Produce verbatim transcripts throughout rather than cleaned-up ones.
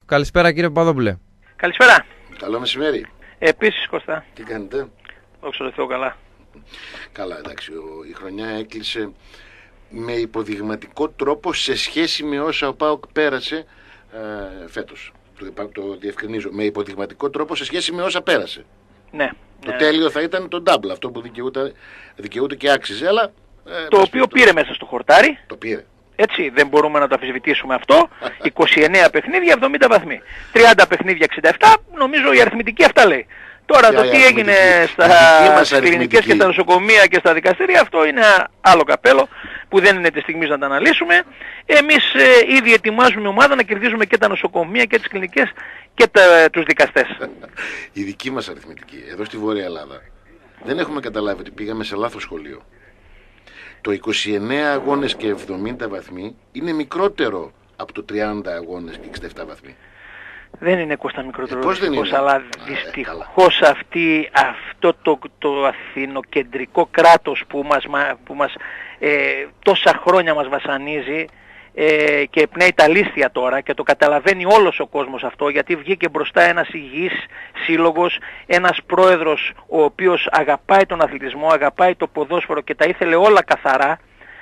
Καλησπέρα κύριε Παπαδόπουλε. Καλησπέρα. Καλό μεσημέρι. Επίσης Κώστα. Τι κάνετε? Δόξα τω Θεώ, καλά. Καλά, εντάξει, η χρονιά έκλεισε με υποδειγματικό τρόπο σε σχέση με όσα ο ΠΑΟΚ πέρασε ε, φέτος. Το, το διευκρινίζω, με υποδειγματικό τρόπο σε σχέση με όσα πέρασε. Ναι. Το ναι. τέλειο θα ήταν το double, αυτό που δικαιούται, δικαιούται και άξιζε, αλλά... Ε, το οποίο πήρε μέσα στο χορτάρι. Το πήρε. Έτσι, δεν μπορούμε να το αμφισβητήσουμε αυτό. είκοσι εννέα παιχνίδια, εβδομήντα βαθμοί. τριάντα παιχνίδια, εξήντα επτά. Νομίζω η αριθμητική αυτά λέει. Τώρα Για το τι έγινε στις κλινικές και στα νοσοκομεία και στα δικαστήρια, αυτό είναι άλλο καπέλο που δεν είναι τη στιγμή να τα αναλύσουμε. Εμείς ε, ήδη ετοιμάζουμε ομάδα να κερδίζουμε και τα νοσοκομεία και τις κλινικές και τα, τους δικαστές. Η δική μας αριθμητική, εδώ στη Βόρεια Ελλάδα, δεν έχουμε καταλάβει ότι πήγαμε σε λάθος σχολείο. Το είκοσι εννέα αγώνες και εβδομήντα βαθμοί είναι μικρότερο από το τριάντα αγώνες και εξήντα επτά βαθμοί. Δεν είναι Κώστα μικρότερο, ε, πώς δεν είναι? αλλά δυστυχώς ε, αυτή, αυτό το, το αθηνοκεντρικό κράτος που μας, που μας ε, τόσα χρόνια μας βασανίζει ε, και πνέει τα λίστια τώρα και το καταλαβαίνει όλος ο κόσμος αυτό, γιατί βγήκε μπροστά ένας υγιής σύλλογος, ένας πρόεδρος ο οποίος αγαπάει τον αθλητισμό, αγαπάει το ποδόσφαιρο και τα ήθελε όλα καθαρά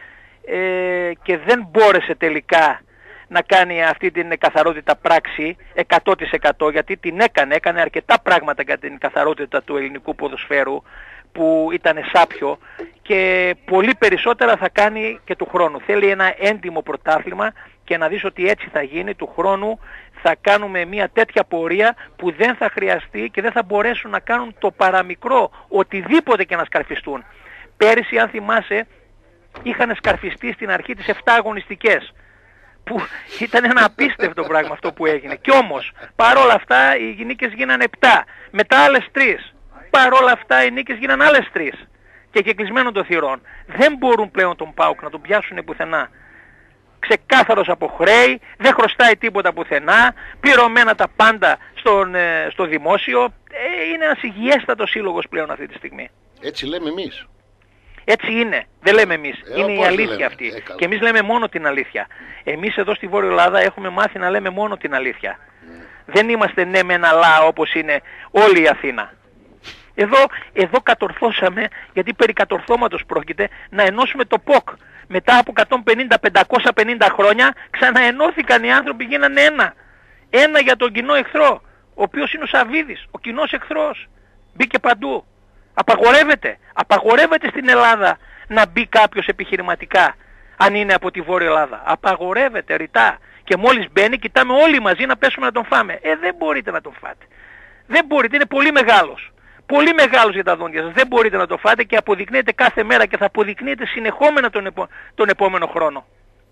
ε, και δεν μπόρεσε τελικά να κάνει αυτή την καθαρότητα πράξη εκατό τοις εκατό, γιατί την έκανε, έκανε αρκετά πράγματα για την καθαρότητα του ελληνικού ποδοσφαίρου που ήταν σάπιο και πολύ περισσότερα θα κάνει και του χρόνου. Θέλει ένα έντιμο πρωτάθλημα και να δεις ότι έτσι θα γίνει του χρόνου. Θα κάνουμε μια τέτοια πορεία που δεν θα χρειαστεί και δεν θα μπορέσουν να κάνουν το παραμικρό οτιδήποτε και να σκαρφιστούν. Πέρυσι, αν θυμάσαι, είχαν σκαρφιστεί στην αρχή τις επτά αγωνιστικές, που ήταν ένα απίστευτο πράγμα αυτό που έγινε. Κι όμως, παρόλα αυτά οι νίκες γίνανε επτά, μετά άλλες τρεις. Παρόλα αυτά οι νίκες γίνανε άλλες τρεις. Και κεκλεισμένων των θυρών. Δεν μπορούν πλέον τον ΠΑΟΚ να τον πιάσουν πουθενά. Ξεκάθαρος από χρέη, δεν χρωστάει τίποτα πουθενά, πληρωμένα τα πάντα στον, ε, στο δημόσιο. Ε, είναι ένας υγιέστατος σύλλογος πλέον αυτή τη στιγμή. Έτσι λέμε εμείς. Έτσι είναι. Δεν λέμε εμείς. Ε, είναι η αλήθεια αυτή. Ε, και εμείς λέμε μόνο την αλήθεια. Εμείς εδώ στη Βόρεια Ελλάδα έχουμε μάθει να λέμε μόνο την αλήθεια. Mm. Δεν είμαστε ναι με ένα λά όπως είναι όλη η Αθήνα. Εδώ, εδώ κατορθώσαμε, γιατί περί κατορθώματος πρόκειται, να ενώσουμε το ΠΟΚ. Μετά από εκατόν πενήντα με πεντακόσια πενήντα χρόνια ξαναενώθηκαν οι άνθρωποι, γίνανε ένα. Ένα για τον κοινό εχθρό, ο οποίος είναι ο Σαββίδης, ο κοινός εχθρός. Μπήκε παντού. Απαγορεύεται. Απαγορεύεται στην Ελλάδα να μπει κάποιος επιχειρηματικά, αν είναι από τη Βόρεια Ελλάδα. Απαγορεύεται ρητά. Και μόλις μπαίνει, κοιτάμε όλοι μαζί να πέσουμε να τον φάμε. Ε, δεν μπορείτε να τον φάτε. Δεν μπορείτε, είναι πολύ μεγάλος. Πολύ μεγάλος για τα δόντια σας. Δεν μπορείτε να το φάτε και αποδεικνύεται κάθε μέρα και θα αποδεικνύεται συνεχόμενα τον, επο... τον επόμενο χρόνο.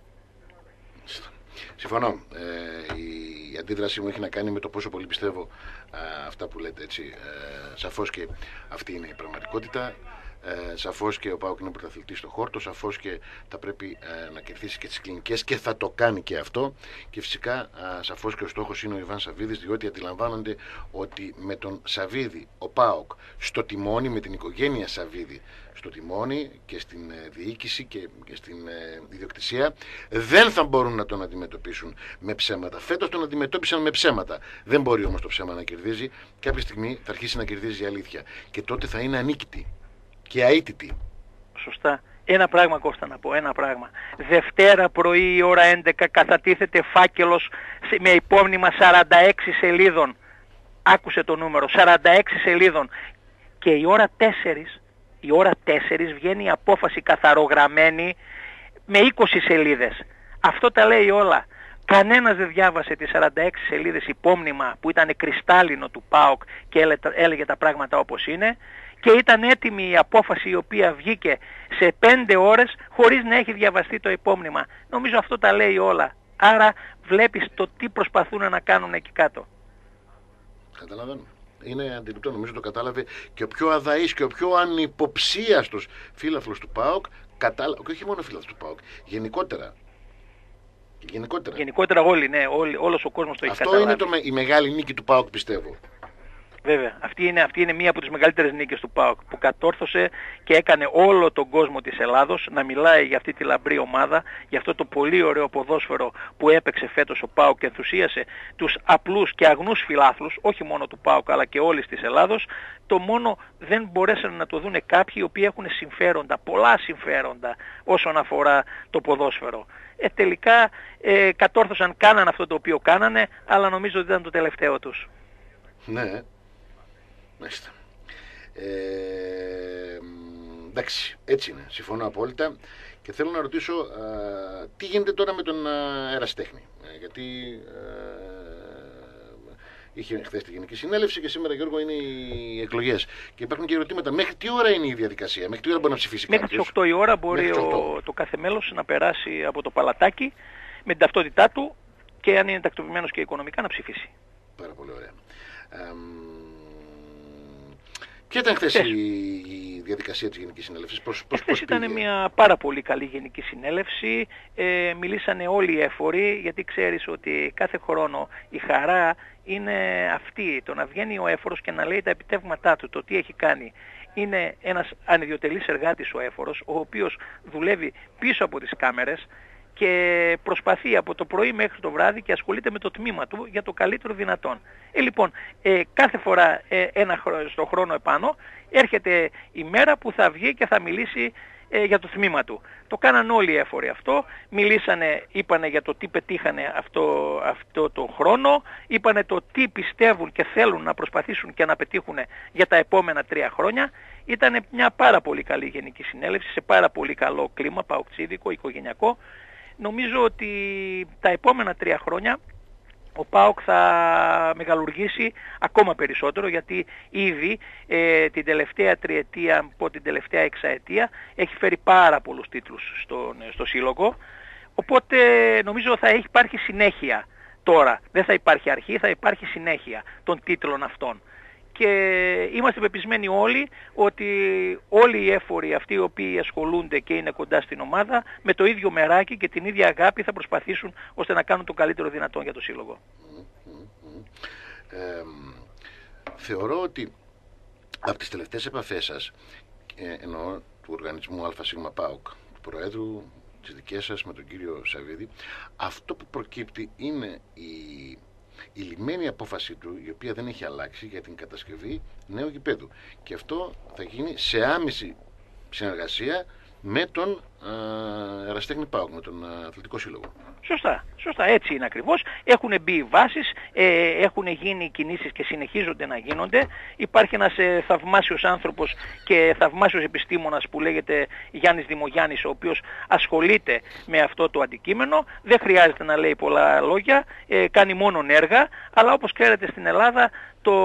Συμφωνώ. Ε, η αντίδραση μου έχει να κάνει με το πόσο πολύ πιστεύω α, αυτά που λέτε, έτσι. Ε, σαφώς και αυτή είναι η πραγματικότητα. Ε, σαφώς και ο ΠΑΟΚ είναι πρωταθλητής στο χόρτο, σαφώς και θα πρέπει ε, να κερδίσει και τις κλινικές και θα το κάνει και αυτό. Και φυσικά α, σαφώς και ο στόχος είναι ο Ιβάν Σαββίδης, διότι αντιλαμβάνονται ότι με τον Σαββίδη ο ΠΑΟΚ στο τιμόνι, με την οικογένεια Σαββίδη στο τιμόνι και στην ε, διοίκηση και, και στην ε, ιδιοκτησία, δεν θα μπορούν να τον αντιμετωπίσουν με ψέματα. Φέτος τον αντιμετώπισαν με ψέματα. Δεν μπορεί όμως το ψέμα να κερδίζει. Κάποια στιγμή θα αρχίσει να κερδίζει η αλήθεια. Και τότε θα είναι ανίκητη και αίτητη. Σωστά. Ένα πράγμα, Κώστα, να πω, ένα πράγμα. Δευτέρα πρωί η ώρα έντεκα κατατίθεται φάκελος με υπόμνημα σαράντα έξι σελίδων. Άκουσε το νούμερο, σαράντα έξι σελίδων. Και η ώρα τέσσερα, η ώρα τέσσερα βγαίνει η απόφαση καθαρογραμμένη με είκοσι σελίδες. Αυτό τα λέει όλα. Κανένας δεν διάβασε τις σαράντα έξι σελίδες υπόμνημα που ήταν κρυστάλλινο του ΠΑΟΚ και έλεγε τα πράγματα όπως είναι. Και ήταν έτοιμη η απόφαση η οποία βγήκε σε πέντε ώρες χωρίς να έχει διαβαστεί το υπόμνημα. Νομίζω αυτό τα λέει όλα. Άρα βλέπεις το τι προσπαθούν να κάνουν εκεί κάτω. Καταλαβαίνω. Είναι αντιληπτό, νομίζω το κατάλαβε και ο πιο αδαής και ο πιο ανυποψίαστος φίλαθλος του ΠΑΟΚ, κατάλαβε, και όχι μόνο φίλαθλος του ΠΑΟΚ, γενικότερα. Γενικότερα. Γενικότερα όλοι, ναι, όλοι, όλος ο κόσμος το έχει αυτό καταλάβει. Αυτό είναι το, η μεγάλη νίκη του ΠΑΟΚ, πιστεύω. Βέβαια. Αυτή είναι, αυτή είναι μία από τις μεγαλύτερες νίκες του ΠΑΟΚ, που κατόρθωσε και έκανε όλο τον κόσμο της Ελλάδος να μιλάει για αυτή τη λαμπρή ομάδα, για αυτό το πολύ ωραίο ποδόσφαιρο που έπαιξε φέτος ο ΠΑΟΚ και ενθουσίασε τους απλούς και αγνούς φιλάθλους, όχι μόνο του ΠΑΟΚ αλλά και όλης της Ελλάδος. Το μόνο δεν μπορέσαν να το δούνε κάποιοι οι οποίοι έχουν συμφέροντα, πολλά συμφέροντα όσον αφορά το ποδόσφαιρο. Ε, τελικά ε, κατόρθωσαν, κάναν αυτό το οποίο κάνανε, αλλά νομίζω ότι ήταν το τελευταίο τους. Ναι. Μάλιστα. Ε, εντάξει, έτσι είναι. Συμφωνώ απόλυτα. Και θέλω να ρωτήσω α, τι γίνεται τώρα με τον Ερασιτέχνη. Ε, γιατί ε, είχε χθες τη Γενική Συνέλευση και σήμερα, Γιώργο, είναι οι εκλογές. Και υπάρχουν και ερωτήματα. Μέχρι τι ώρα είναι η διαδικασία, μέχρι τι ώρα μπορεί να ψηφίσει κάποιος? Μέχρι τις οκτώ η ώρα μπορεί ο, το κάθε μέλος να περάσει από το παλατάκι με την ταυτότητά του και αν είναι τακτοποιημένος και οικονομικά να ψηφίσει. Πάρα πολύ ωραία. Ε, Ποια ήταν χθες η διαδικασία της Γενικής Συνέλευσης? Πώς, πώς, χθες ήταν μια πάρα πολύ καλή Γενική Συνέλευση. Ε, μιλήσανε όλοι οι έφοροι, γιατί ξέρεις ότι κάθε χρόνο η χαρά είναι αυτή, το να βγαίνει ο έφορος και να λέει τα επιτεύγματά του, το τι έχει κάνει. Είναι ένας ανιδιοτελής εργάτης ο έφορος, ο οποίος δουλεύει πίσω από τις κάμερες και προσπαθεί από το πρωί μέχρι το βράδυ και ασχολείται με το τμήμα του για το καλύτερο δυνατόν. Ε, λοιπόν, ε, κάθε φορά ε, ένα χρόνο, στο χρόνο επάνω έρχεται η μέρα που θα βγει και θα μιλήσει ε, για το τμήμα του. Το κάναν όλοι οι έφοροι αυτό, μιλήσανε, είπανε για το τι πετύχανε αυτό, αυτό το χρόνο, είπανε το τι πιστεύουν και θέλουν να προσπαθήσουν και να πετύχουν για τα επόμενα τρία χρόνια. Ήταν μια πάρα πολύ καλή Γενική Συνέλευση, σε πάρα πολύ καλό κλίμα, παοκτσίδικο, οικογενειακό. Νομίζω ότι τα επόμενα τρία χρόνια ο ΠΑΟΚ θα μεγαλουργήσει ακόμα περισσότερο, γιατί ήδη ε, την τελευταία τριετία, από την τελευταία εξαετία έχει φέρει πάρα πολλούς τίτλους στο, στο σύλλογο, οπότε νομίζω θα έχει υπάρχει συνέχεια τώρα. Δεν θα υπάρχει αρχή, θα υπάρχει συνέχεια των τίτλων αυτών. Και είμαστε πεπισμένοι όλοι ότι όλοι οι έφοροι αυτοί οι οποίοι ασχολούνται και είναι κοντά στην ομάδα με το ίδιο μεράκι και την ίδια αγάπη θα προσπαθήσουν ώστε να κάνουν το καλύτερο δυνατόν για το σύλλογο. Ε, θεωρώ ότι από τις τελευταίες επαφές σας, ε, εννοώ του οργανισμού ΑΣ ΠΑΟΚ, του Προέδρου, τις δικές σας με τον κύριο Σαββίδη, αυτό που προκύπτει είναι η η λυμμένη απόφαση του, η οποία δεν έχει αλλάξει, για την κατασκευή νέου γηπέδου. Και αυτό θα γίνει σε άμεση συνεργασία με τον Ερασιτέχνη ΠΑΟΚ, με τον Αθλητικό Σύλλογο. Σωστά, σωστά, έτσι είναι ακριβώς. Έχουν μπει οι βάσεις, ε, έχουν γίνει κινήσεις και συνεχίζονται να γίνονται. Υπάρχει ένας ε, θαυμάσιος άνθρωπος και θαυμάσιος επιστήμονας που λέγεται Γιάννης Δημογιάννης, ο οποίος ασχολείται με αυτό το αντικείμενο. Δεν χρειάζεται να λέει πολλά λόγια, ε, κάνει μόνο έργα, αλλά όπως ξέρετε στην Ελλάδα το,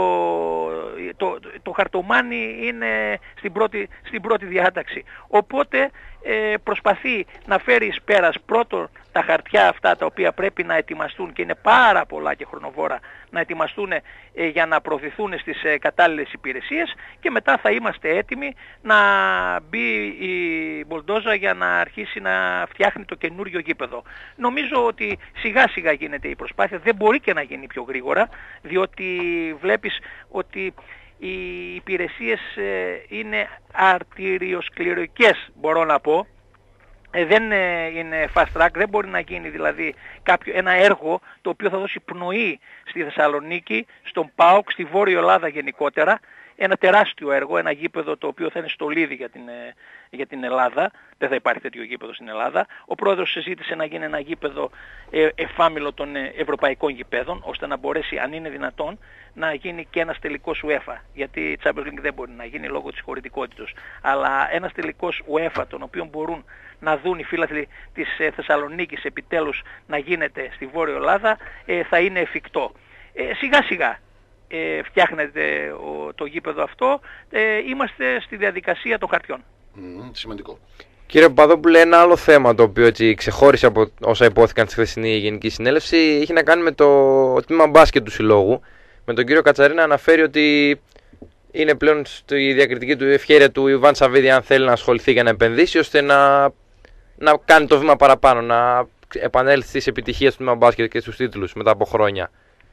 το, το, το χαρτομάνι είναι στην πρώτη, στην πρώτη διάταξη. Οπότε ε, προσπαθεί να φέρει εις πέρας πρώτον τα χαρτιά αυτά τα οποία πρέπει να ετοιμαστούν και είναι πάρα πολλά και χρονοβόρα να ετοιμαστούν ε, για να προωθηθούν στις ε, κατάλληλες υπηρεσίες και μετά θα είμαστε έτοιμοι να μπει η μπολντόζα για να αρχίσει να φτιάχνει το καινούριο γήπεδο. Νομίζω ότι σιγά σιγά γίνεται η προσπάθεια, δεν μπορεί και να γίνει πιο γρήγορα, διότι βλέπεις ότι οι υπηρεσίες ε, είναι αρτηριοσκληρικές, μπορώ να πω. Ε, δεν ε, είναι fast track, δεν μπορεί να γίνει δηλαδή κάποιο, ένα έργο το οποίο θα δώσει πνοή στη Θεσσαλονίκη, στον ΠΑΟΚ, στη Βόρεια Ελλάδα γενικότερα. Ένα τεράστιο έργο, ένα γήπεδο το οποίο θα είναι στολίδι για την, ε, για την Ελλάδα. Δεν θα υπάρχει τέτοιο γήπεδο στην Ελλάδα. Ο πρόεδρος συζήτησε να γίνει ένα γήπεδο ε, εφάμιλο των ε, ευρωπαϊκών γηπέδων, ώστε να μπορέσει, αν είναι δυνατόν, να γίνει και ένας τελικός UEFA. Γιατί η Champions League δεν μπορεί να γίνει λόγω της χωρητικότητας. Αλλά ένας τελικός UEFA, τον οποίο μπορούν να δουν οι φίλαθλοι της ε, Θεσσαλονίκης επιτέλους να γίνεται στη Βόρεια Ελλάδα, ε, θα είναι εφικτό. Ε, σιγά σιγά. Ε, φτιάχνεται ο, το γήπεδο αυτό, ε, είμαστε στη διαδικασία των χαρτιών. Mm, σημαντικό. Κύριε Παπαδόπουλε, ένα άλλο θέμα το οποίο έτσι ξεχώρισε από όσα υπόθηκαν στη χθεσινή Γενική Συνέλευση είχε να κάνει με το τμήμα μπάσκετ του Συλλόγου. Με τον κύριο Κατσαρή να αναφέρει ότι είναι πλέον στη διακριτική του ευχέρεια του Ιβάν Σαββίδη αν θέλει να ασχοληθεί για να επενδύσει, ώστε να, να κάνει το βήμα παραπάνω, να επανέλθει στις επιτυχίες του τμήμα μπάσκετ και στους τίτλους μετά από χρόνια.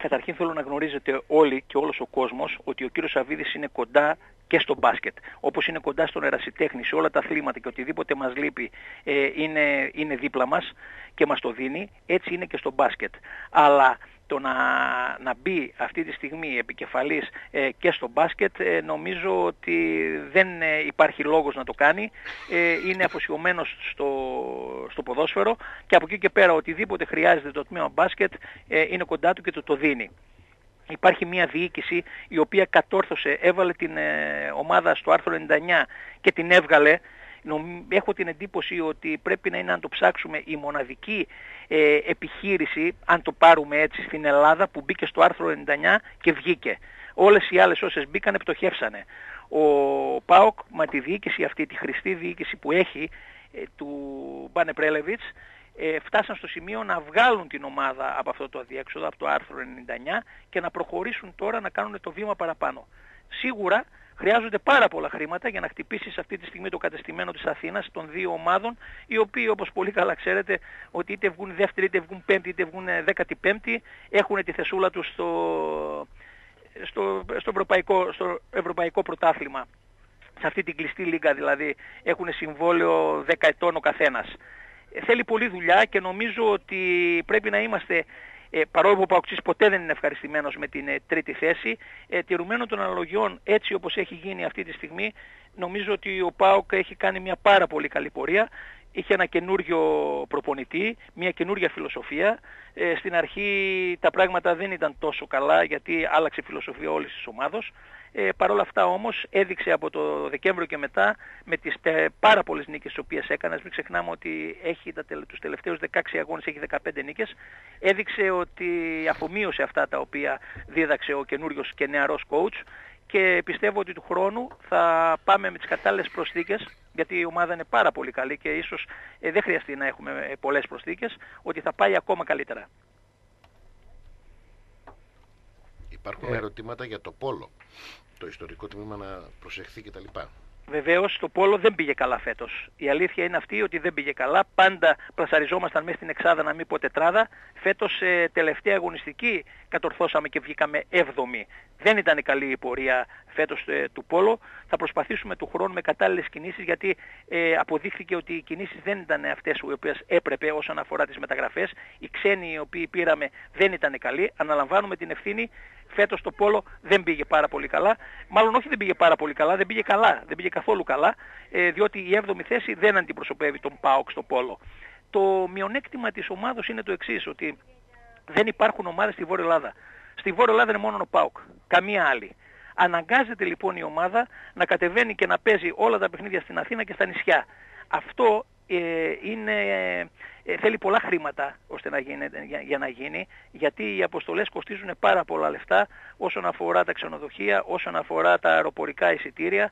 καταρχήν θέλω να γνωρίζετε όλοι και όλος ο κόσμος ότι ο κύριος Σαββίδης είναι κοντά και στο μπάσκετ. Όπως είναι κοντά στον ερασιτέχνη, σε όλα τα αθλήματα και οτιδήποτε μας λείπει ε, είναι, είναι δίπλα μας και μας το δίνει, έτσι είναι και στο μπάσκετ. Αλλά το να, να μπει αυτή τη στιγμή επικεφαλής ε, και στο μπάσκετ ε, νομίζω ότι δεν ε, υπάρχει λόγος να το κάνει. Ε, είναι αφοσιωμένος στο, στο ποδόσφαιρο και από εκεί και πέρα οτιδήποτε χρειάζεται το τμήμα μπάσκετ ε, είναι κοντά του και το το δίνει. Υπάρχει μια διοίκηση η οποία κατόρθωσε, έβαλε την ε, ομάδα στο άρθρο ενενήντα εννιά και την έβγαλε. Έχω την εντύπωση ότι πρέπει να είναι, αν το ψάξουμε, η μοναδική ε, επιχείρηση, αν το πάρουμε έτσι, στην Ελλάδα που μπήκε στο άρθρο ενενήντα εννιά και βγήκε. Όλες οι άλλες όσες μπήκανε πτωχεύσανε. Ο ΠΑΟΚ με τη διοίκηση αυτή, τη χρηστή διοίκηση που έχει ε, του Μπάνε Πρέλεβιτς, ε, φτάσαν στο σημείο να βγάλουν την ομάδα από αυτό το αδιέξοδο, από το άρθρο ενενήντα εννιά και να προχωρήσουν τώρα να κάνουν το βήμα παραπάνω. Σίγουρα χρειάζονται πάρα πολλά χρήματα για να χτυπήσεις αυτή τη στιγμή το κατεστημένο της Αθήνας των δύο ομάδων, οι οποίοι, όπως πολύ καλά ξέρετε, ότι είτε βγουν δεύτερη, είτε βγουν πέμπτη, είτε βγουν δέκατη πέμπτη, έχουν τη θεσούλα τους στο, στο, στο, ευρωπαϊκό, στο ευρωπαϊκό πρωτάθλημα. Σε αυτή την κλειστή λίγα δηλαδή έχουν συμβόλαιο δέκα ετών ο καθένας. Θέλει πολλή δουλειά και νομίζω ότι πρέπει να είμαστε, Ε, παρόλο που ο Παοξής ποτέ δεν είναι ευχαριστημένος με την ε, τρίτη θέση, ε, τηρουμένων των αναλογιών έτσι όπως έχει γίνει αυτή τη στιγμή, νομίζω ότι ο ΠΑΟΚ έχει κάνει μια πάρα πολύ καλή πορεία. Είχε ένα καινούριο προπονητή, μια καινούρια φιλοσοφία. Ε, στην αρχή τα πράγματα δεν ήταν τόσο καλά γιατί άλλαξε φιλοσοφία όλης της ομάδος. Ε, Παρ' όλα αυτά όμως έδειξε από το Δεκέμβριο και μετά με τις τε, πάρα πολλές νίκες τις οποίες έκανε, μην ξεχνάμε ότι έχει τα, τους τελευταίους δεκαέξι αγώνες έχει δεκαπέντε νίκες, έδειξε ότι αφομοίωσε αυτά τα οποία δίδαξε ο καινούριος και νεαρός coach και πιστεύω ότι του χρόνου θα πάμε με τις κατάλληλες προσθήκες, γιατί η ομάδα είναι πάρα πολύ καλή και ίσως ε, δεν χρειαστεί να έχουμε πολλές προσθήκες, ότι θα πάει ακόμα καλύτερα. Υπάρχουν ε. ερωτήματα για το πόλο, το ιστορικό τμήμα να προσεχθεί κτλ. Βεβαίως το πόλο δεν πήγε καλά φέτος. Η αλήθεια είναι αυτή ότι δεν πήγε καλά. Πάντα πλασαριζόμασταν μέσα στην εξάδα να μην πω τετράδα. Φέτος ε, τελευταία αγωνιστική κατορθώσαμε και βγήκαμε έβδομη. Δεν ήταν καλή η πορεία φέτος ε, του πόλο. Θα προσπαθήσουμε του χρόνου με κατάλληλες κινήσεις, γιατί ε, αποδείχθηκε ότι οι κινήσεις δεν ήταν αυτές οι οποίες έπρεπε όσον αφορά τις μεταγραφές. Οι ξένοι οι οποίοι πήραμε δεν ήταν καλοί. Αναλαμβάνουμε την ευθύνη. Φέτος το πόλο δεν πήγε πάρα πολύ καλά. Μάλλον όχι δεν πήγε πάρα πολύ καλά, δεν πήγε καλά. Δεν πήγε καθόλου καλά, ε, διότι η έβδομη θέση δεν αντιπροσωπεύει τον ΠΑΟΚ στο πόλο. Το μειονέκτημα της ομάδος είναι το εξής, ότι δεν υπάρχουν ομάδες στη Βόρεια Ελλάδα. Στη Βόρεια Ελλάδα είναι μόνο ο ΠΑΟΚ, καμία άλλη. Αναγκάζεται λοιπόν η ομάδα να κατεβαίνει και να παίζει όλα τα παιχνίδια στην Αθήνα και στα νησιά. Αυτό ε, είναι, ε, θέλει πολλά χρήματα ώστε να γίνει, για, για να γίνει, γιατί οι αποστολές κοστίζουν πάρα πολλά λεφτά όσον αφορά τα ξενοδοχεία, όσον αφορά τα αεροπορικά εισιτήρια,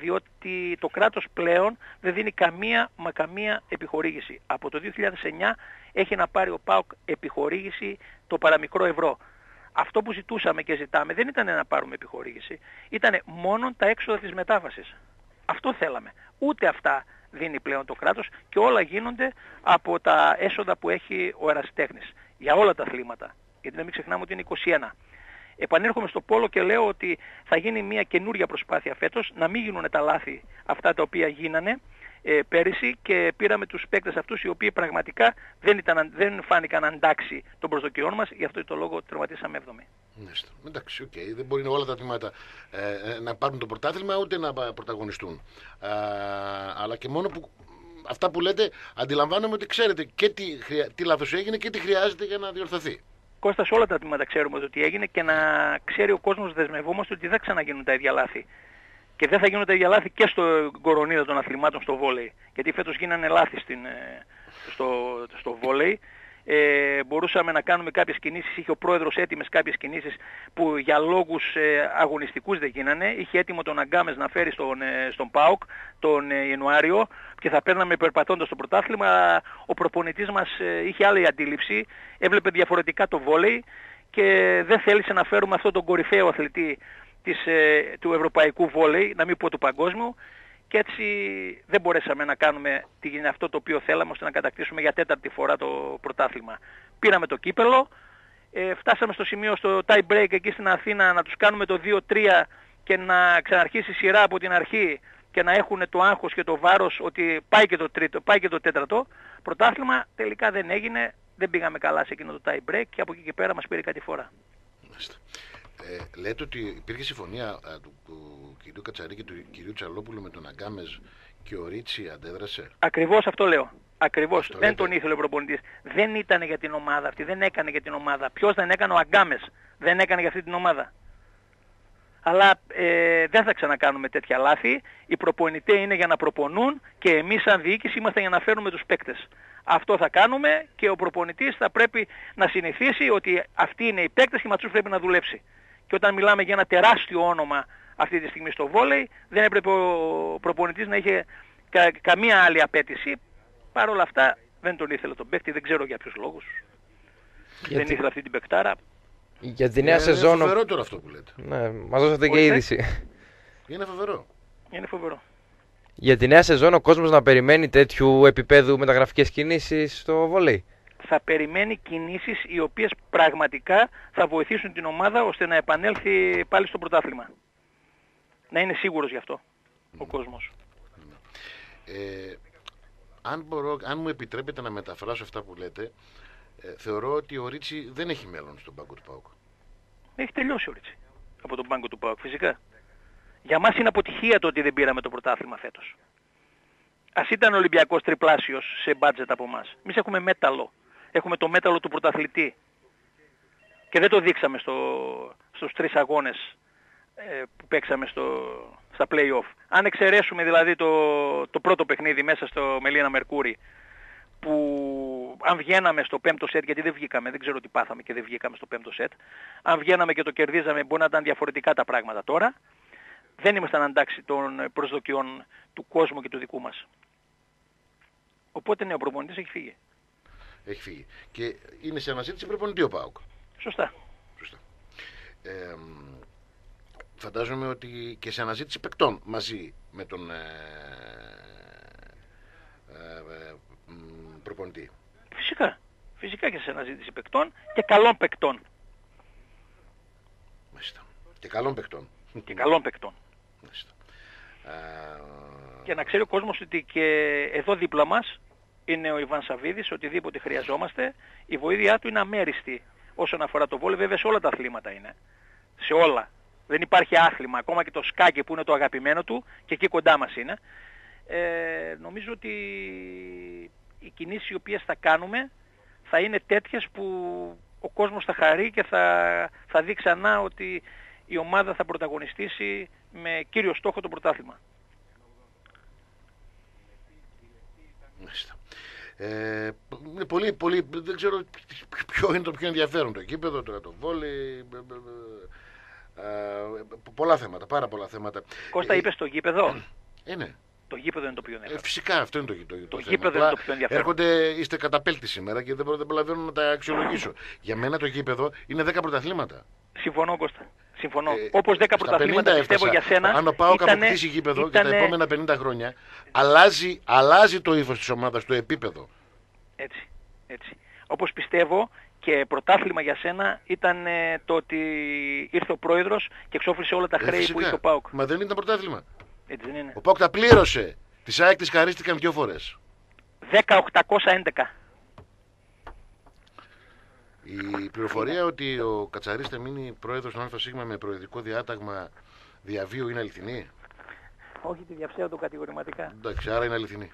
διότι το κράτος πλέον δεν δίνει καμία μα καμία επιχορήγηση. Από το δύο χιλιάδες εννιά έχει να πάρει ο ΠΑΟΚ επιχορήγηση το παραμικρό ευρώ. Αυτό που ζητούσαμε και ζητάμε δεν ήταν να πάρουμε επιχορήγηση, ήταν μόνο τα έξοδα της μετάβασης. Αυτό θέλαμε. Ούτε αυτά δίνει πλέον το κράτος και όλα γίνονται από τα έσοδα που έχει ο ερασιτέχνης για όλα τα αθλήματα. Γιατί να μην ξεχνάμε ότι είναι είκοσι ένα. Επανέρχομαι στο πόλο και λέω ότι θα γίνει μια καινούρια προσπάθεια φέτος, να μην γίνουν τα λάθη αυτά τα οποία γίνανε ε, πέρυσι και πήραμε τους παίκτες αυτούς οι οποίοι πραγματικά δεν, ήταν, δεν φάνηκαν αντάξει των προσδοκιών μας, γι' αυτό το λόγο τερματίσαμε έβδομη. Μάλιστα. Εντάξει, οκ. Okay. Δεν μπορεί όλα τα τμήματα ε, να πάρουν το πρωτάθλημα ούτε να πρωταγωνιστούν. Α, αλλά και μόνο που αυτά που λέτε αντιλαμβάνομαι ότι ξέρετε και τι, τι λάθος έγινε και τι χρειάζεται για να διορθωθεί. Κώστα, σε όλα τα τμήματα ξέρουμε ότι έγινε και να ξέρει ο κόσμος, δεσμευόμαστε ότι δεν θα ξαναγίνουν τα ίδια λάθη. Και δεν θα γίνουν τα ίδια λάθη και στο κορονίδα των αθλημάτων στο βόλεϊ. Γιατί φέτος γίνανε λάθη στην, στο, στο βόλεϊ. Ε, μπορούσαμε να κάνουμε κάποιες κινήσεις, είχε ο πρόεδρος έτοιμες κάποιες κινήσεις που για λόγους ε, αγωνιστικούς δεν γίνανε. Είχε έτοιμο τον Αγκάμες να φέρει στον, ε, στον ΠΑΟΚ τον ε, Ιανουάριο και θα παίρναμε περπατώντας το πρωτάθλημα. Ο προπονητής μας ε, είχε άλλη αντίληψη, έβλεπε διαφορετικά το βόλεϊ και δεν θέλησε να φέρουμε αυτόν τον κορυφαίο αθλητή της, ε, του ευρωπαϊκού βόλεϊ, να μην πω του παγκόσμιου. Και έτσι δεν μπορέσαμε να κάνουμε αυτό το οποίο θέλαμε ώστε να κατακτήσουμε για τέταρτη φορά το πρωτάθλημα. Πήραμε το κύπελο, ε, φτάσαμε στο σημείο στο tie break εκεί στην Αθήνα να τους κάνουμε το δύο τρία και να ξαναρχίσει η σειρά από την αρχή και να έχουν το άγχος και το βάρος ότι πάει και το τρίτο, πάει και το τέταρτο πρωτάθλημα, τελικά δεν έγινε, δεν πήγαμε καλά σε εκείνο το tie break και από εκεί και πέρα μας πήρε κάτι φορά. Ε, λέτε ότι υπήρχε συμφωνία α, του, του κ. Κατσαρή και του κ. Τσαλόπουλου με τον Αγκάμες και ο Ρίτσι αντέδρασε. Ακριβώς αυτό λέω. Ακριβώς. Αυτό δεν λέτε. τον ήθελε ο προπονητής. Δεν ήταν για την ομάδα αυτή. Δεν έκανε για την ομάδα. Ποιος δεν έκανε? Ο Αγκάμες. Δεν έκανε για αυτή την ομάδα. Αλλά ε, δεν θα ξανακάνουμε τέτοια λάθη. Οι προπονητές είναι για να προπονούν και εμείς σαν διοίκηση είμαστε για να φέρουμε τους παίκτες. Αυτό θα κάνουμε και ο προπονητής θα πρέπει να συνηθίσει ότι αυτοί είναι οι παίκτες και με αυτούς πρέπει να δουλέψει. Και όταν μιλάμε για ένα τεράστιο όνομα αυτή τη στιγμή στο βόλεϊ, δεν έπρεπε ο προπονητής να είχε κα, καμία άλλη απέτηση. Παρ' όλα αυτά δεν τον ήθελε τον παίκτη, δεν ξέρω για ποιους λόγους. Γιατί... Δεν ήθελε αυτή την παικτάρα. Για τη νέα ε, σεζόν. Είναι φοβερό τώρα αυτό που λέτε. Ναι, μας δώσατε και είδηση. Είναι φοβερό. Είναι φοβερό. Για τη νέα σεζόν ο κόσμος να περιμένει τέτοιου επίπεδου μεταγραφικές κινήσεις στο βόλεϊ. Θα περιμένει κινήσεις οι οποίες πραγματικά θα βοηθήσουν την ομάδα ώστε να επανέλθει πάλι στο πρωτάθλημα. Να είναι σίγουρος γι' αυτό mm. ο κόσμος. Ε, αν, μπορώ, αν μου επιτρέπετε να μεταφράσω αυτά που λέτε, ε, θεωρώ ότι ο Ρίτσι δεν έχει μέλλον στον πάγκο του ΠΑΟΚ. Έχει τελειώσει ο Ρίτσι από τον πάγκο του ΠΑΟΚ, φυσικά. Για μας είναι αποτυχία το ότι δεν πήραμε το πρωτάθλημα φέτος. Ας ήταν ο Ολυμπιακός τριπλάσιος σε μπάτζετ από εμάς. Εμείς έχουμε μέταλλο. Έχουμε το μέταλλο του πρωταθλητή. Και δεν το δείξαμε στο, στους τρεις αγώνες ε, που παίξαμε στο, στα play-off. Αν εξαιρέσουμε δηλαδή το, το πρώτο παιχνίδι μέσα στο Μελίνα Μερκούρι, που αν βγαίναμε στο πέμπτο σετ, γιατί δεν βγήκαμε, δεν ξέρω τι πάθαμε και δεν βγήκαμε στο πέμπτο σετ, αν βγαίναμε και το κερδίζαμε μπορεί να ήταν διαφορετικά τα πράγματα τώρα, δεν ήμασταν αντάξει των προσδοκιών του κόσμου και του δικού μας. Οπότε ναι, ο προπονητής έχει φύγει. Έχει φύγει. Και είναι σε αναζήτηση προπονητή ο ΠΑΟΚ. Σωστά. Σωστά. Ε, φαντάζομαι ότι και σε αναζήτηση παικτών μαζί με τον ε, ε, ε, προπονητή. Φυσικά. Φυσικά και σε αναζήτηση παικτών και καλών παικτών. Μάλιστα. Και καλών παικτών. Και καλών παικτών. Μάλιστα. Και να ξέρει ο κόσμος ότι και εδώ δίπλα μας είναι ο Ιβάν Σαββίδης, οτιδήποτε χρειαζόμαστε, η βοήθειά του είναι αμέριστη όσον αφορά το βόλεϊ, βέβαια σε όλα τα αθλήματα είναι. Σε όλα. Δεν υπάρχει άθλημα, ακόμα και το σκάκι που είναι το αγαπημένο του και εκεί κοντά μας είναι. Ε, νομίζω ότι οι κινήσεις οι οποίες θα κάνουμε θα είναι τέτοιες που ο κόσμος θα χαρεί και θα, θα δει ξανά ότι η ομάδα θα πρωταγωνιστήσει με κύριο στόχο το πρωτάθλημα. Ε, είναι πολύ, πολύ, δεν ξέρω ποιο είναι το πιο ενδιαφέρον, το γήπεδο, το, το βόλεϊ, ε, ε, πολλά θέματα, πάρα πολλά θέματα. Κώστα, ε, είπες το γήπεδο. Ε, ναι. Το γήπεδο είναι το πιο ενδιαφέρον. Ε, φυσικά αυτό είναι το, το, το, το θέμα. γήπεδο είναι το πιο ενδιαφέρον. Έρχονται, είστε καταπέλτοι σήμερα και δεν, δεν προλαβαίνω να τα αξιολογήσω. Για μένα το γήπεδο είναι δέκα πρωταθλήματα. Συμφωνώ, Κώστα. Συμφωνώ. Ε, Όπως δέκα πρωταθλήματα πιστεύω για σένα. Αν ο ΠΑΟΚ αποκτήσει γήπεδο ήτανε... για τα επόμενα πενήντα χρόνια, αλλάζει, αλλάζει το ύφος της ομάδας, το επίπεδο. Έτσι, έτσι. Όπως πιστεύω και πρωτάθλημα για σένα ήταν ε, το ότι ήρθε ο πρόεδρος και εξόφλησε όλα τα χρέη ε, που είχε ο ΠΑΟΚ. Μα δεν ήταν πρωτάθλημα. Έτσι δεν είναι. Ο ΠΑΟΚ τα πλήρωσε. Τις ΑΕΚ τις χαρίστηκαν δύο φορές. δέκα οκτακόσια έντεκα. Η πληροφορία ότι ο Κατσαρής θα μείνει πρόεδρος των ΑΣ με προεδρικό διάταγμα διαβίου είναι αληθινή? Όχι, τη διαψεύδω κατηγορηματικά. Εντάξει, άρα είναι αληθινή.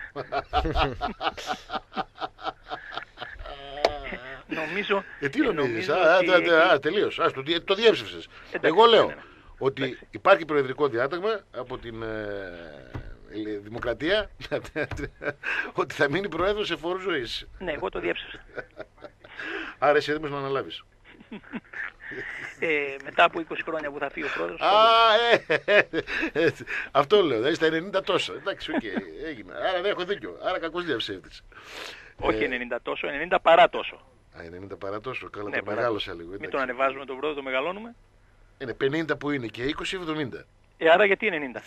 Νομίζω... Ε, τι νομίζεις, νομίζω α, ότι... α, α, τελείως, ας, το, το διέψευσες. Εγώ λέω ναι, ναι. ότι εντάξει. Υπάρχει προεδρικό διάταγμα από την ε, Δημοκρατία ότι θα μείνει πρόεδρος σε φόρους ζωής. Ναι, εγώ το διέψευσα. Άρα εσύ έτοιμος να αναλάβεις. Ε, μετά από είκοσι χρόνια που θα φύγει ο πρόεδρος. Α, ε, ε, ε, αυτό λέω, δηλαδή στα ενενήντα τόσα. Εντάξει, οκ, okay, έγινε. Άρα δεν έχω δίκιο. Άρα κακός διαψεύτης. Όχι ενενήντα τόσο, ενενήντα παρά τόσο. Α, ενενήντα παρά τόσο. Καλά, ναι, το μεγάλωσα λίγο. Μην τον ανεβάζουμε τον πρόεδρο, το μεγαλώνουμε. Είναι πενήντα που είναι και είκοσι εβδομήντα. Ε, άρα γιατί ενενήντα.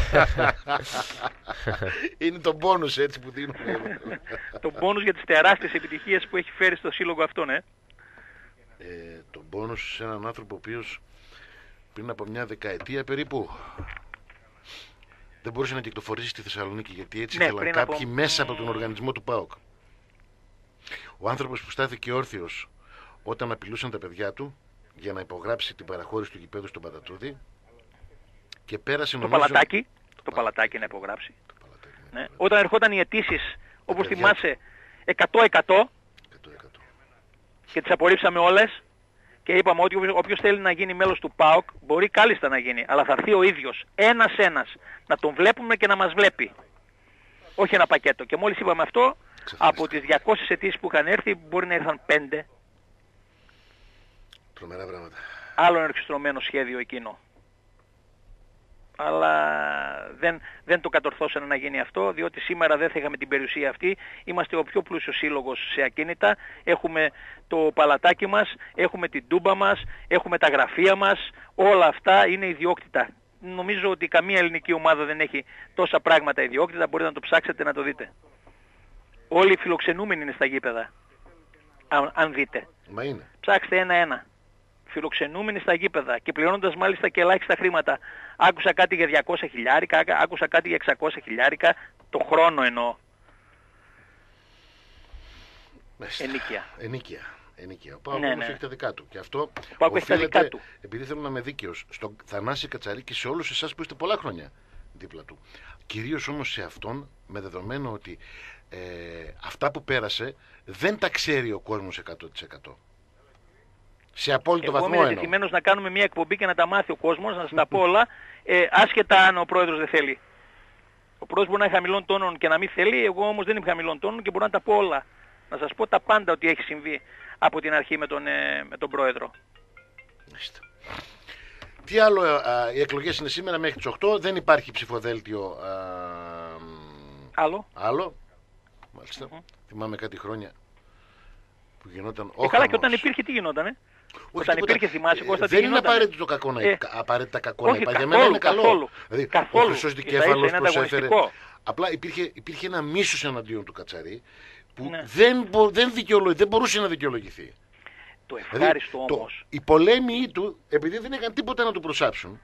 Είναι το μπόνους έτσι που δίνουμε. Το μπόνους για τις τεράστιες επιτυχίες που έχει φέρει στο σύλλογο αυτόν, ε. ε, τον πόνο σου σε έναν άνθρωπο ο οποίος πριν από μια δεκαετία περίπου δεν μπορούσε να κυκλοφορήσει στη Θεσσαλονίκη, γιατί έτσι Ναι, ήθελαν πριν κάποιοι από- μέσα από τον οργανισμό του ΠΑΟΚ. Ο άνθρωπος που στάθηκε όρθιος όταν απειλούσαν τα παιδιά του για να υπογράψει την παραχώρηση του γηπέδου στον Πατατούδη και πέρασε Το νομίζω... παλατάκι, το πα- παλατάκι να υπογράψει. Το παλατάκι, ναι, Ναι. παλατάκι. Όταν ερχόταν οι αιτήσεις, όπως παιδιά θυμάσαι, εκατό εκατό εκατό τοις εκατό. και τις απορρίψαμε όλες και είπαμε ότι όποιος- όποιος θέλει να γίνει μέλος του ΠΑΟΚ μπορεί κάλλιστα να γίνει, αλλά θα έρθει ο ίδιος, ένας-ένας, να τον βλέπουμε και να μας βλέπει. Όχι ένα πακέτο. Και μόλις είπαμε αυτό, από τις διακόσιες αιτήσεις που είχαν έρθει μπορεί να ήρθαν πέντε. Τρομερά πράγματα. Άλλο ενορχιστρωμένο σχέδιο εκείνο. Αλλά δεν, δεν το κατορθώσανε να γίνει αυτό, διότι σήμερα δεν θα είχαμε την περιουσία αυτή. Είμαστε ο πιο πλούσιος σύλλογος σε ακίνητα. Έχουμε το παλατάκι μας, έχουμε την τούμπα μας, έχουμε τα γραφεία μας. Όλα αυτά είναι ιδιόκτητα. Νομίζω ότι καμία ελληνική ομάδα δεν έχει τόσα πράγματα ιδιόκτητα. Μπορείτε να το ψάξετε να το δείτε. Όλοι οι φιλοξενούμενοι είναι στα γήπεδα. Αν, αν δείτε. Μα είναι. Ψάξτε ένα-ένα. Φιλοξενούμενοι στα γήπεδα και πληρώνοντας μάλιστα και ελάχιστα χρήματα. Άκουσα κάτι για διακόσια χιλιάρικα, άκα- άκουσα κάτι για εξακόσια χιλιάρικα, το χρόνο εννοώ, Μάλιστα. ενίκεια. Ενίκεια. Ενίκεια. Ο Πάοκ Ναι, όμως ναι. έχει τα δικά του. Και αυτό Ο Πάοκ έχει τα οφείλεται, δικά του. επειδή θέλω να είμαι δίκαιος, στον Θανάση Κατσαρή και σε όλους εσάς που είστε πολλά χρόνια δίπλα του. Κυρίως όμως σε αυτόν, με δεδομένο ότι ε, αυτά που πέρασε δεν τα ξέρει ο κόσμος εκατό τοις εκατό. Σε απόλυτο Εγώ είμαι βαθμό εννοώ. διατεθειμένος να κάνουμε μια εκπομπή και να τα μάθει ο κόσμος, να σας τα πω όλα, ε, άσχετα αν ο πρόεδρος δεν θέλει. Ο πρόεδρος μπορεί να έχει χαμηλών τόνων και να μην θέλει, εγώ όμως δεν είμαι χαμηλών τόνων και μπορώ να τα πω όλα. Να σας πω τα πάντα ότι έχει συμβεί από την αρχή με τον, ε, με τον πρόεδρο. Μάλιστα. Τι άλλο, α, οι εκλογές είναι σήμερα μέχρι τις οκτώ, δεν υπάρχει ψηφοδέλτιο α, Άλλο. άλλο. Μάλιστα. Θυμάμαι κάτι χρόνια που γινόταν Και καλά, και όταν υπήρχε τι γινότανε. Όταν τίποτα. υπήρχε, θυμάσαι, Ε, Κώστα, τι δεν είναι γινότανε. απαραίτητο κακό να, Ε, απαραίτητα κακό να όχι, υπάρχει. Για καθόλου, μένα είναι καλό. καθόλου. Δηλαδή, Καθόλου. ο Χρυσός Ίσα-ίσα Δικέφαλος είναι προσέφερε. ανταγωνιστικό. Απλά υπήρχε, υπήρχε ένα μίσος εναντίον του Κατσαρή που Ναι. δεν, μπο, δεν, δικαιολο, δεν μπορούσε να δικαιολογηθεί. Το Δηλαδή, ευχάριστο το- όμως. οι πολέμοι του, επειδή δεν έκαναν τίποτα να του προσάψουν,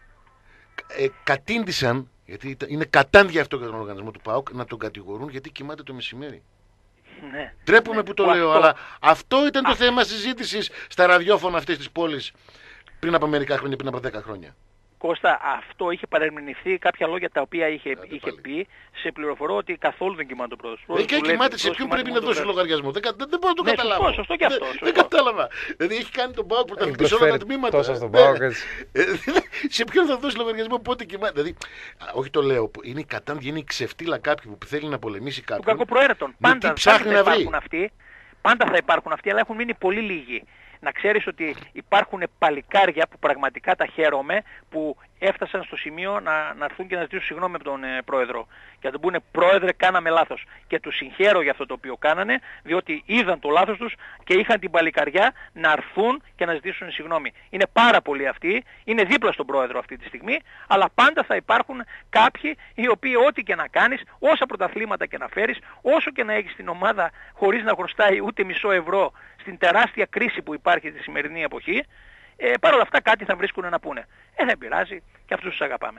ε, κατήντησαν, γιατί ήταν- είναι κατάντια αυτό για τον οργανισμό του ΠΑΟΚ, να τον κατηγορούν γιατί κοιμάται το μεσημέρι. Ναι. Τρέπομαι Ναι. που το Που λέω, αυτό- αλλά αυτό ήταν το θέμα συζήτησης στα ραδιόφωνα αυτής της πόλης πριν από μερικά χρόνια, πριν από δέκα χρόνια. Κώστα, αυτό είχε παρερμηνηθεί κάποια λόγια τα οποία είχε, Άντε είχε πάλι. πει. Σε πληροφορώ ότι καθόλου δεν κοιμάται ο πρόεδρος. Ε, και κοιμάται, σε ποιον πρέπει να δώσει λογαριασμό. Δεν, κα- δεν, δεν μπορώ να το Ναι, καταλάβω. σωστό, σωστό και αυτό, Δεν, σωστό. δεν κατάλαβα. Δηλαδή έχει κάνει τον ΠΑΟΚ πρωταθλητή σε όλα τα προσφέρει τμήματα. τόσα στον Ναι. ΠΑΟΚ, έτσι. Ε, σε ποιον θα δώσει λογαριασμό, πότε κοιμάται. Δηλαδή, α, όχι το λέω, είναι η κατάντια, είναι η ξεφτύλα κάποιου που θέλει να πολεμήσει Του κάποιον. κακοπροαίρετων. Ναι, Πάντα, τι πάντα ψάχνει θα να βρει. υπάρχουν αυτοί. Πάντα θα υπάρχουν αυτοί, αλλά έχουν μείνει πολύ λίγοι. Να ξέρεις ότι υπάρχουν παλικάρια που πραγματικά τα χαίρομαι, που έφτασαν στο σημείο να, να έρθουν και να ζητήσουν συγγνώμη από τον ε, πρόεδρο. Και να του πούνε, πρόεδρε, κάναμε λάθος. Και τους συγχαίρω για αυτό το οποίο κάνανε, διότι είδαν το λάθος τους και είχαν την παλικαριά να έρθουν και να ζητήσουν συγγνώμη. Είναι πάρα πολλοί αυτοί, είναι δίπλα στον πρόεδρο αυτή τη στιγμή, αλλά πάντα θα υπάρχουν κάποιοι οι οποίοι ό,τι και να κάνεις, όσα πρωταθλήματα και να φέρεις, όσο και να έχεις την ομάδα χωρίς να χρωστάει ούτε μισό ευρώ στην τεράστια κρίση που υπάρχει τη σημερινή εποχή, ε, παρ' όλα αυτά κάτι θα βρίσκουν να πούνε. Ε, δεν πειράζει, και αυτούς τους αγαπάμε.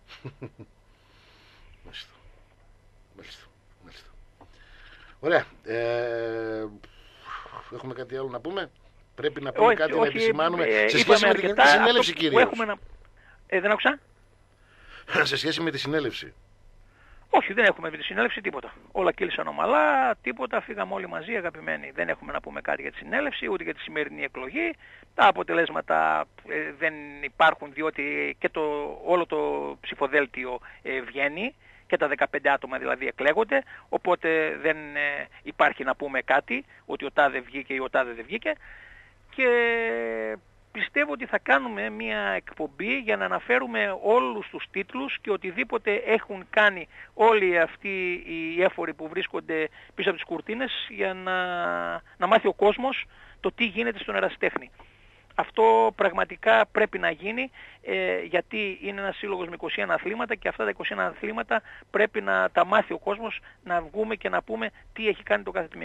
Μάλιστα. Μάλιστα. Μάλιστα. Ωραία. Ε, έχουμε κάτι άλλο να πούμε. Πρέπει να πούμε Όχι, κάτι, να όχι, επισημάνουμε. ε, σε είπαμε σχέση με την αρκετά, τη συνέλευση, αυτό που κυρίως. έχουμε να... Ε, δεν άκουσα. Σε σχέση με τη συνέλευση. Όχι, δεν έχουμε με τη συνέλευση τίποτα. Όλα κύλησαν ομαλά, τίποτα, φύγαμε όλοι μαζί αγαπημένοι. Δεν έχουμε να πούμε κάτι για τη συνέλευση, ούτε για τη σημερινή εκλογή. Τα αποτελέσματα ε, δεν υπάρχουν, διότι και το, όλο το ψηφοδέλτιο ε, βγαίνει και τα δεκαπέντε άτομα δηλαδή εκλέγονται, οπότε δεν ε, υπάρχει να πούμε κάτι, ότι ο τάδε βγήκε ή ο τάδε δεν βγήκε. Και πιστεύω ότι θα κάνουμε μια εκπομπή για να αναφέρουμε όλους τους τίτλους και οτιδήποτε έχουν κάνει όλοι αυτοί οι έφοροι που βρίσκονται πίσω από τις κουρτίνες για να, να μάθει ο κόσμος το τι γίνεται στον ερασιτέχνη. Αυτό πραγματικά πρέπει να γίνει, ε, γιατί είναι ένας σύλλογος με είκοσι ένα αθλήματα και αυτά τα είκοσι ένα αθλήματα πρέπει να τα μάθει ο κόσμος, να βγούμε και να πούμε τι έχει κάνει το κάθε τμήμα.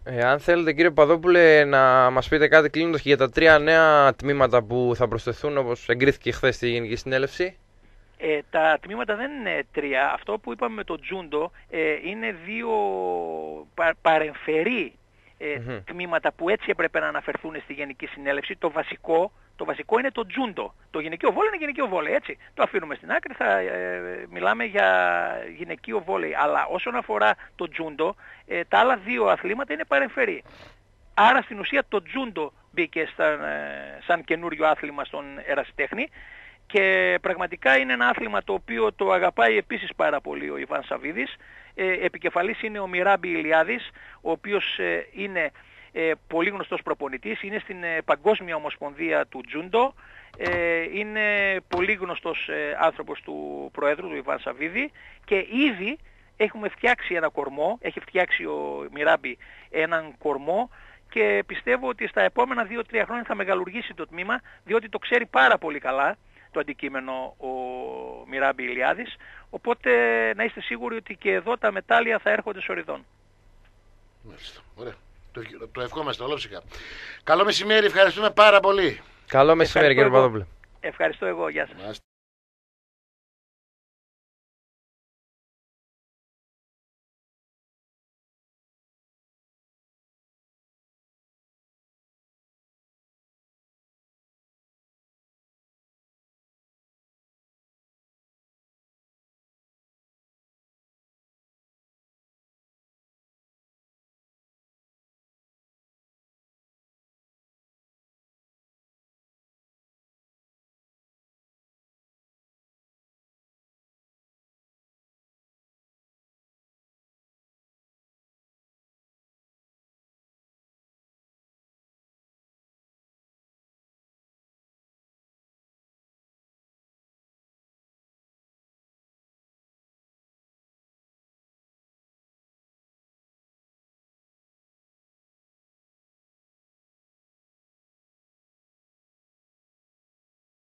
Ε, αν θέλετε κύριε Παπαδόπουλε να μας πείτε κάτι κλείνοντας και για τα τρία νέα τμήματα που θα προσθεθούν όπως εγκρίθηκε χθες στη Γενική Συνέλευση. Ε, τα τμήματα δεν είναι τρία. Αυτό που είπαμε με το Τζούντο ε, είναι δύο πα, παρεμφερή ε, mm-hmm. τμήματα που έτσι έπρεπε να αναφερθούν στη Γενική Συνέλευση. Το βασικό, το βασικό είναι το Τζούντο. Το γυναικείο βόλεϊ είναι γυναικείο βόλεϊ, έτσι. Το αφήνουμε στην άκρη, θα ε, μιλάμε για γυναικείο βόλεϊ. Αλλά όσον αφορά το Τζούντο, ε, τα άλλα δύο αθλήματα είναι παρεμφερή. Άρα στην ουσία το Τζούντο μπήκε στα, ε, σαν καινούριο άθλημα στον ερασιτέχνη. Και πραγματικά είναι ένα άθλημα το οποίο το αγαπάει επίσης πάρα πολύ ο Ιβάν Σαββίδης. Ε, επικεφαλής είναι ο Μιράμπη Ηλιάδης, ο οποίος ε, είναι ε, πολύ γνωστός προπονητής, είναι στην ε, Παγκόσμια Ομοσπονδία του Τζούντο, ε, είναι πολύ γνωστός ε, άνθρωπος του Προέδρου, του Ιβάν Σαββίδη, και ήδη έχουμε φτιάξει ένα κορμό, έχει φτιάξει ο Μιράμπη έναν κορμό, και πιστεύω ότι στα επόμενα δύο τρία χρόνια θα μεγαλουργήσει το τμήμα, διότι το ξέρει πάρα πολύ καλά το αντικείμενο ο Μιράμπη Ηλιάδης, οπότε να είστε σίγουροι ότι και εδώ τα μετάλλια θα έρχονται σοριδών. Μάλιστα, ωραία. Το, το ευχόμαστε ολόψυχα. Καλό μεσημέρι, ευχαριστούμε πάρα πολύ. Καλό μεσημέρι κύριε Παπαδόπουλε. Ευχαριστώ εγώ, γεια σας.